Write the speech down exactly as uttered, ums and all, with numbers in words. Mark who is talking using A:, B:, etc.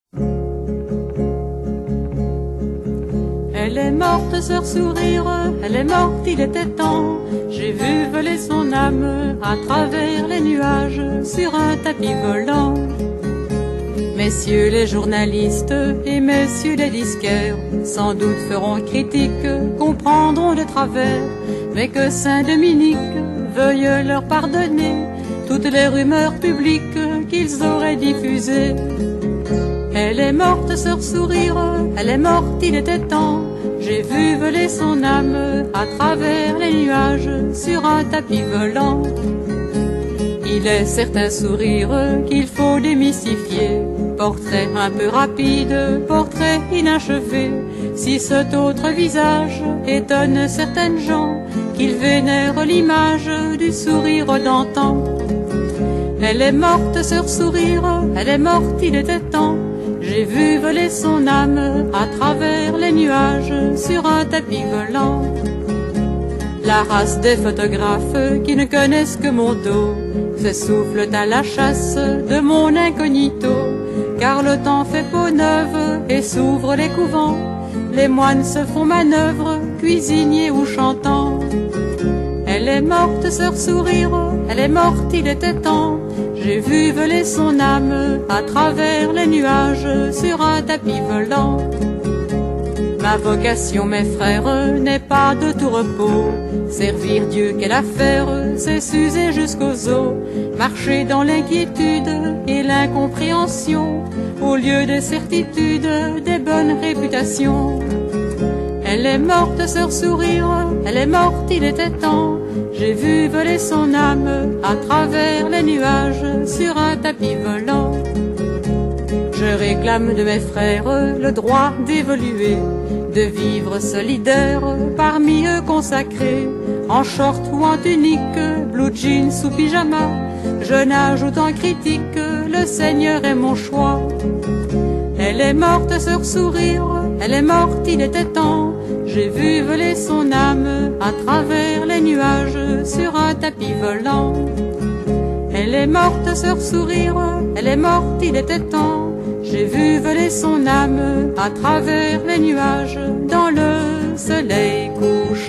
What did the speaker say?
A: Elle est morte, sœur Sourire, elle est morte, il était temps. J'ai vu voler son âme à travers les nuages sur un tapis volant. Messieurs les journalistes et messieurs les disquaires sans doute feront critique, comprendront de travers, mais que Saint-Dominique veuille leur pardonner toutes les rumeurs publiques qu'ils auraient diffusées. Elle est morte, sœur Sourire, elle est morte, il était temps. J'ai vu voler son âme à travers les nuages sur un tapis volant. Il est certain Sourire qu'il faut démystifier, portrait un peu rapide, portrait inachevé. Si cet autre visage étonne certaines gens, qu'ils vénèrent l'image du sourire d'antan. Elle est morte, sœur Sourire, elle est morte, il était temps. J'ai vu voler son âme à travers les nuages sur un tapis volant. La race des photographes qui ne connaissent que mon dos s'essoufflent à la chasse de mon incognito, car le temps fait peau neuve et s'ouvrent les couvents. Les moines se font manœuvre, cuisiniers ou chantants. Elle est morte, sœur Sourire, elle est morte, il était temps. J'ai vu voler son âme à travers les nuages sur un tapis volant. Ma vocation, mes frères, n'est pas de tout repos. Servir Dieu, quelle affaire, c'est s'user jusqu'aux os. Marcher dans l'inquiétude et l'incompréhension, au lieu des certitudes, des bonnes réputations. Elle est morte, sœur Sourire, elle est morte, il était temps. J'ai vu voler son âme à travers les nuages sur un tapis volant. Je réclame de mes frères le droit d'évoluer, de vivre solidaire parmi eux consacrés, en short ou en tunique, blue jeans ou pyjama. Je n'ajoute en critique, le Seigneur est mon choix. Elle est morte, sœur Sourire, elle est morte, il était temps. J'ai vu voler son âme à travers les nuages sur un tapis volant. Elle est morte, sœur Sourire, elle est morte, il était temps. J'ai vu voler son âme à travers les nuages dans le soleil couchant.